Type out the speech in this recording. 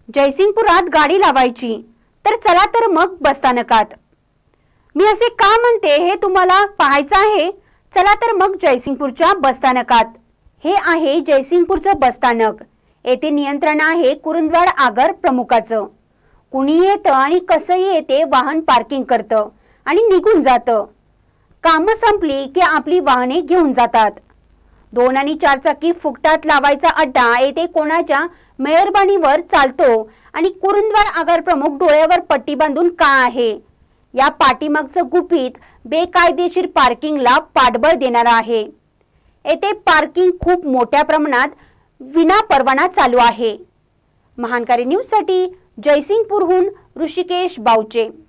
जयसिंगपुरात गाडी लावायची तर चला तर मग बसस्थानकात। मी असे का म्हणते हे तुम्हाला पाहायचं आहे। चला तर मग जयसिंगपूरच्या बसस्थानकात। हे आहे जयसिंगपूरचं बसस्थानक। येथे नियंत्रण आहे कुरुंदवाड आगार प्रमुखाचं। कुणी येतं आणि कसंही येते वाहन पार्किंग करतं आणि निघून जातं। कामं संपली की आपली वाहने घेऊन जातात। 2 आणि 4 चाकी फुकटात लावायचा अड्डा येथे कोणाच्या मेहरबानीवर चालतो आणि कुरुंदवाड आगार प्रमुख डोळ्यावर पट्टी बांधून का आहे। या पाठीमागचं गुपित बेकायदेशीर पार्किंगला पाठबळ देणार आहे। येथे पार्किंग खूप मोठ्या प्रमाणात विना परवाना चालू आहे। महानकारी न्यूज साठी जयसिंगपूरहून ऋषिकेश बावचे।